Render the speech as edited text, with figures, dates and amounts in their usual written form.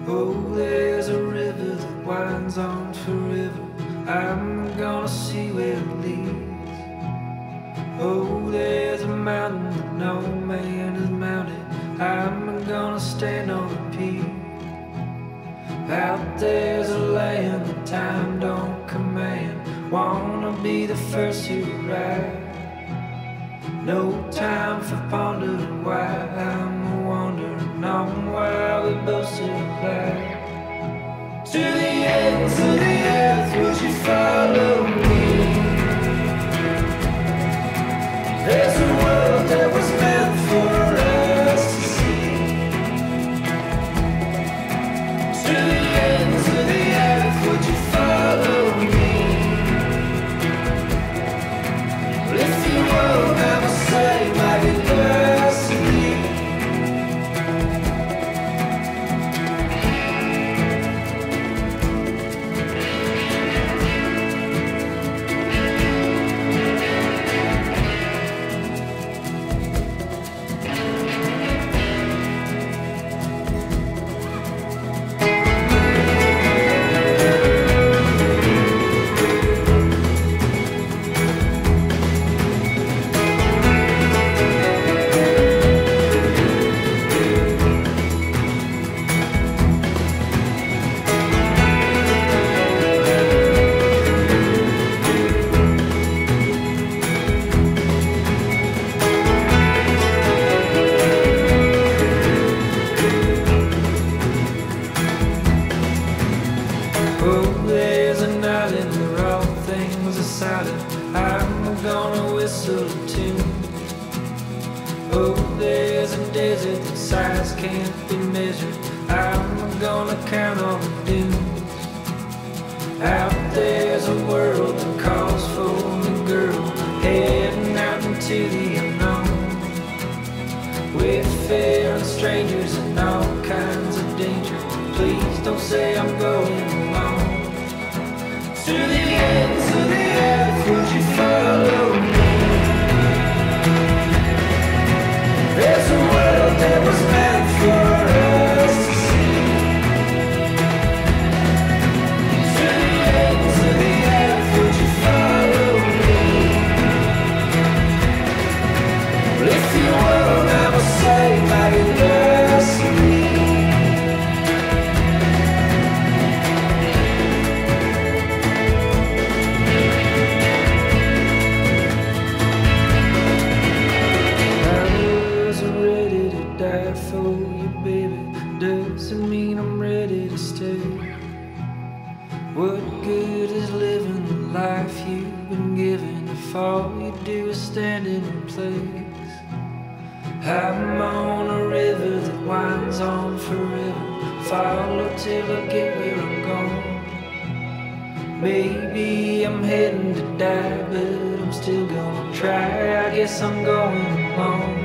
Oh, there's a river that winds on forever. I'm gonna see where it leads. Oh, there's a mountain that no man has mounted. I'm gonna stand on the peak. Out there's a land that time don't command. Wanna be the first to arrive. No time for pondering why. I'm wondering on why we both still alive. To the ends of the earth, would you follow me? There's a world that was meant for us to see. To the ends of the earth, would you follow me? Well, if you won't, I will say my destiny. Oh, there's a night in where all things are silent. I'm gonna whistle a tune. Oh, there's a desert that size can't be measured. I'm gonna count all the dunes. Out there's a world that calls for me, girl, heading out into the unknown. Wayfaring strangers and all kinds of danger. Please don't say I'm going alone. To the ends of the earth, would you follow me? There's a world that was meant for us to see. To the ends of the earth, would you follow me? Well, if you won't, I will say my destiny. Die for you, baby, doesn't mean I'm ready to stay. What good is living the life you've been given if all you do is stand in place? I'm on a river that winds on forever. Follow till I get where I'm going. Maybe I'm heading to die, but I'm still gonna try. I guess I'm going home.